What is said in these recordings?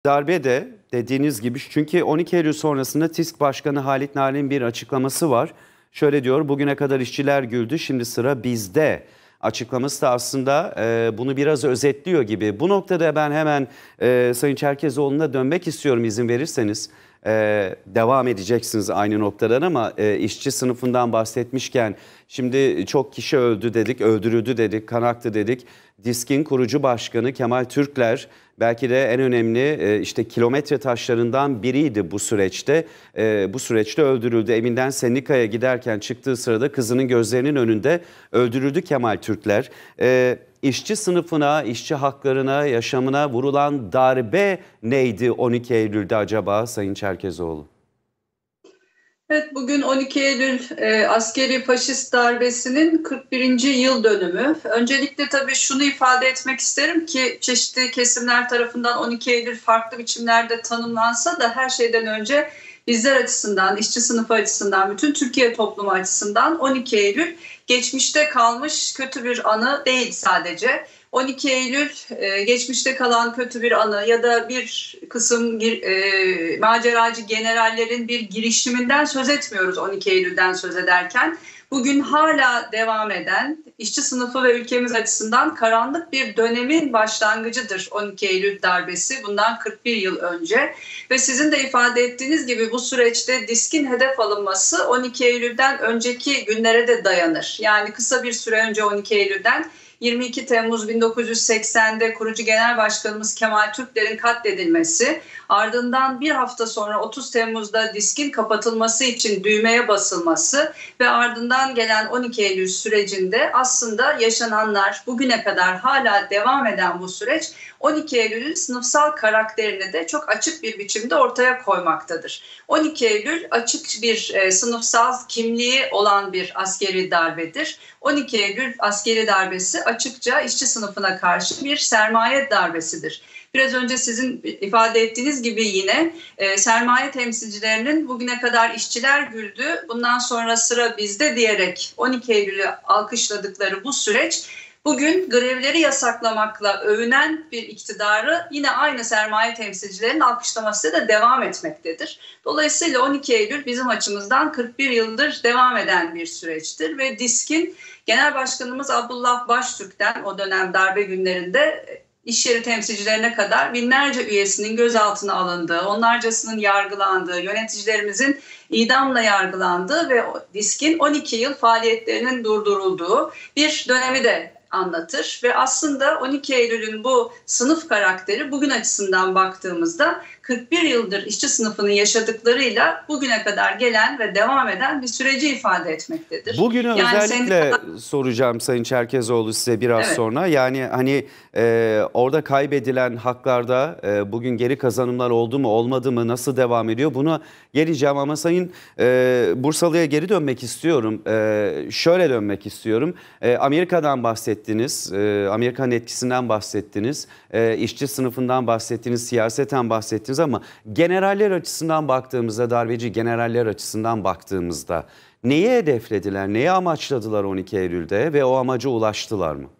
Darbe de dediğiniz gibi, çünkü 12 Eylül sonrasında TİSK Başkanı Halit Narin'in bir açıklaması var. Şöyle diyor: bugüne kadar işçiler güldü, şimdi sıra bizde. Açıklaması da aslında bunu biraz özetliyor gibi. Bu noktada ben hemen Sayın Çerkezoğlu'na dönmek istiyorum, izin verirseniz. Devam edeceksiniz aynı noktadan ama işçi sınıfından bahsetmişken, şimdi çok kişi öldü dedik, öldürüldü dedik, kan aktı dedik. DİSK'in kurucu başkanı Kemal Türkler belki de en önemli işte kilometre taşlarından biriydi bu süreçte. Bu süreçte öldürüldü. Evinden sendikaya giderken çıktığı sırada kızının gözlerinin önünde öldürüldü Kemal Türkler. İşçi sınıfına, işçi haklarına, yaşamına vurulan darbe neydi 12 Eylül'de acaba Sayın Çerkezoğlu? Evet, bugün 12 Eylül askeri faşist darbesinin 41. yıl dönümü. Öncelikle tabii şunu ifade etmek isterim ki çeşitli kesimler tarafından 12 Eylül farklı biçimlerde tanımlansa da her şeyden önce bizler açısından, işçi sınıfı açısından, bütün Türkiye toplumu açısından 12 Eylül geçmişte kalmış kötü bir anı değil sadece. 12 Eylül geçmişte kalan kötü bir anı ya da bir kısım maceracı generallerin bir girişiminden söz etmiyoruz 12 Eylül'den söz ederken. Bugün hala devam eden işçi sınıfı ve ülkemiz açısından karanlık bir dönemin başlangıcıdır 12 Eylül darbesi, bundan 41 yıl önce. Ve sizin de ifade ettiğiniz gibi bu süreçte DİSK'in hedef alınması 12 Eylül'den önceki günlere de dayanır. Yani kısa bir süre önce 12 Eylül'den 22 Temmuz 1980'de kurucu genel başkanımız Kemal Türkler'in katledilmesi, ardından bir hafta sonra 30 Temmuz'da DİSK'in kapatılması için düğmeye basılması ve ardından gelen 12 Eylül sürecinde aslında yaşananlar, bugüne kadar hala devam eden bu süreç 12 Eylül'ün sınıfsal karakterini de çok açık bir biçimde ortaya koymaktadır. 12 Eylül açık bir sınıfsal kimliği olan bir askeri darbedir. 12 Eylül askeri darbesi açıkça işçi sınıfına karşı bir sermaye darbesidir. Biraz önce sizin ifade ettiğiniz gibi yine sermaye temsilcilerinin bugüne kadar işçiler güldü, bundan sonra sıra bizde diyerek 12 Eylül'ü alkışladıkları bu süreç, bugün grevleri yasaklamakla övünen bir iktidarı yine aynı sermaye temsilcilerinin alkışlaması da devam etmektedir. Dolayısıyla 12 Eylül bizim açımızdan 41 yıldır devam eden bir süreçtir ve DİSK'in Genel Başkanımız Abdullah Baştürk'ten o dönem darbe günlerinde iş yeri temsilcilerine kadar binlerce üyesinin gözaltına alındığı, onlarcasının yargılandığı, yöneticilerimizin idamla yargılandığı ve DİSK'in 12 yıl faaliyetlerinin durdurulduğu bir dönemi de anlatır. Ve aslında 12 Eylül'ün bu sınıf karakteri bugün açısından baktığımızda 41 yıldır işçi sınıfının yaşadıklarıyla bugüne kadar gelen ve devam eden bir süreci ifade etmektedir. Bugünü yani özellikle soracağım Sayın Çerkezoğlu size biraz sonra. Yani hani orada kaybedilen haklarda bugün geri kazanımlar oldu mu olmadı mı, nasıl devam ediyor, bunu geleceğim ama Sayın Bursalı'ya geri dönmek istiyorum. Şöyle dönmek istiyorum. Amerika'dan bahsettiniz, Amerika'nın etkisinden bahsettiniz, işçi sınıfından bahsettiniz, siyaseten bahsettiniz ama generaller açısından baktığımızda, darbeci generaller açısından baktığımızda neyi hedeflediler, neyi amaçladılar 12 Eylül'de ve o amaca ulaştılar mı?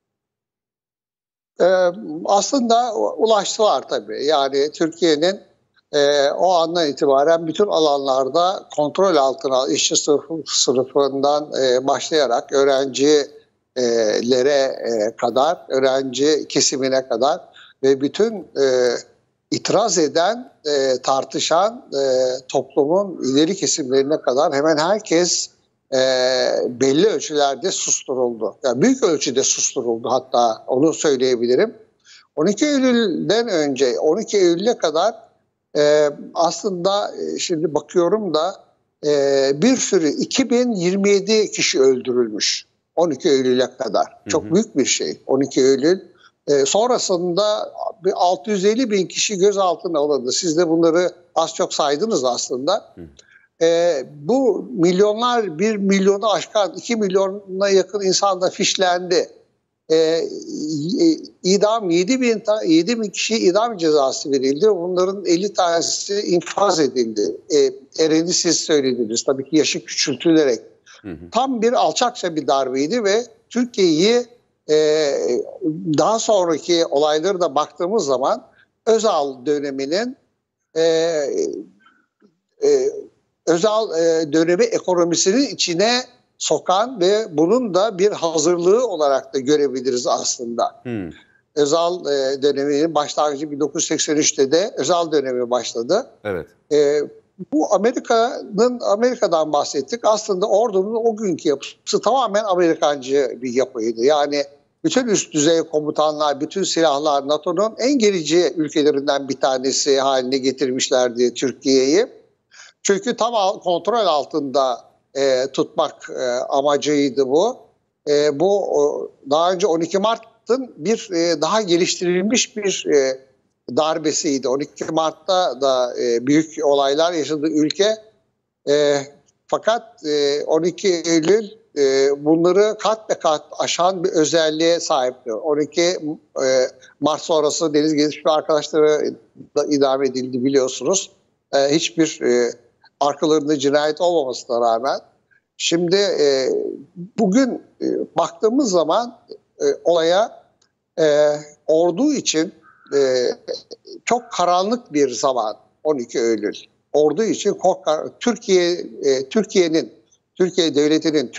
Aslında ulaştılar tabii. Yani Türkiye'nin o andan itibaren bütün alanlarda kontrol altına işçi sınıfından başlayarak öğrencilere kadar, öğrenci kesimine kadar ve bütün itiraz eden, tartışan toplumun ileri kesimlerine kadar hemen herkes belli ölçülerde susturuldu. Yani büyük ölçüde susturuldu, hatta onu söyleyebilirim. 12 Eylül'den önce 12 Eylül'e kadar aslında şimdi bakıyorum da bir sürü 2027 kişi öldürülmüş 12 Eylül'e kadar. Çok büyük bir şey 12 Eylül. Sonrasında 650 bin kişi gözaltına alındı. Siz de bunları az çok saydınız aslında. Bu milyonlar, 1 milyonu aşkan 2 milyona yakın insan da fişlendi. İdam 7 bin kişiye idam cezası verildi. Bunların 50 tanesi infaz edildi. Eren'i siz söylediniz. Tabii ki yaşı küçültülerek. Tam bir alçakça bir darbeydi ve Türkiye'yi daha sonraki olayları da baktığımız zaman Özal döneminin Özal dönemi ekonomisinin içine sokan ve bunun da bir hazırlığı olarak da görebiliriz aslında. Özal döneminin başlangıcı 1983'te de Özal dönemi başladı. Evet. Bu Amerika'dan bahsettik. Aslında ordunun o günkü yapısı tamamen Amerikancı bir yapıydı. Yani bütün üst düzey komutanlar, bütün silahlar NATO'nun en gerici ülkelerinden bir tanesi haline getirmişlerdi Türkiye'yi. Çünkü tam kontrol altında tutmak amacıydı bu. Bu daha önce 12 Mart'ın bir daha geliştirilmiş bir darbesiydi. 12 Mart'ta da büyük olaylar yaşadı ülke. Fakat 12 Eylül bunları kat be kat aşan bir özelliğe sahipti. 12 Mart sonrası deniz gelişme arkadaşları da idam edildi biliyorsunuz. Hiçbir arkalarında cinayet olmamasına rağmen. Şimdi bugün baktığımız zaman olaya ordu için çok karanlık bir zaman 12 Eylül. Ordu için Türkiye devletinin,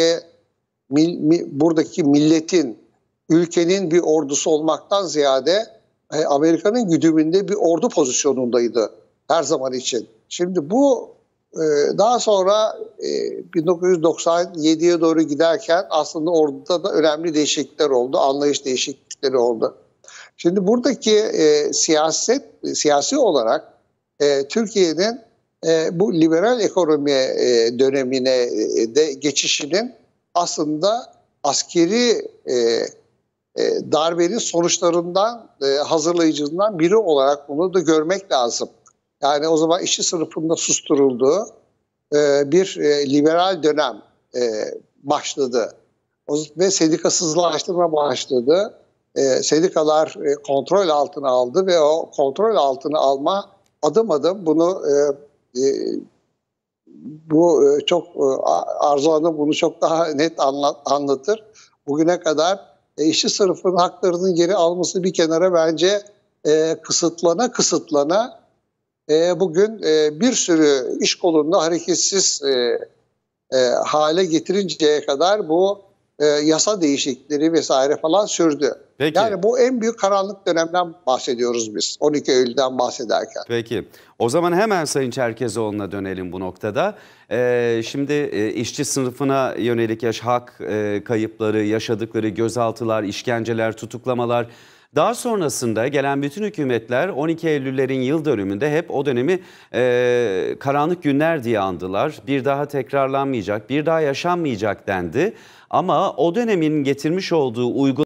buradaki milletin, ülkenin bir ordusu olmaktan ziyade Amerika'nın güdümünde bir ordu pozisyonundaydı her zaman için. Şimdi bu daha sonra 1997'ye doğru giderken aslında orduda da önemli değişiklikler oldu, anlayış değişiklikleri oldu. Şimdi buradaki siyasi olarak Türkiye'nin bu liberal ekonomi dönemine de geçişinin aslında askeri darbenin sonuçlarından, hazırlayıcısından biri olarak bunu da görmek lazım. Yani o zaman işçi sınıfında susturulduğu bir liberal dönem başladı ve sendikasızlaştırma başladı. Sendikalar kontrol altına aldı ve o kontrol altına alma adım adım bunu çok Arzu Hanım bunu çok daha net anlatır. Bugüne kadar işçi sınıfının haklarının geri alması bir kenara bence kısıtlana bugün bir sürü iş kolunda hareketsiz hale getirinceye kadar bu yasa değişiklikleri vesaire falan sürdü. Peki. Yani bu en büyük karanlık dönemden bahsediyoruz biz 12 Eylül'den bahsederken. Peki. O zaman hemen Sayın Çerkezoğlu'na dönelim bu noktada. Şimdi işçi sınıfına yönelik hak kayıpları, yaşadıkları gözaltılar, işkenceler, tutuklamalar. Daha sonrasında gelen bütün hükümetler 12 Eylül'lerin yıl dönümünde hep o dönemi karanlık günler diye andılar. Bir daha tekrarlanmayacak, bir daha yaşanmayacak dendi. Ama o dönemin getirmiş olduğu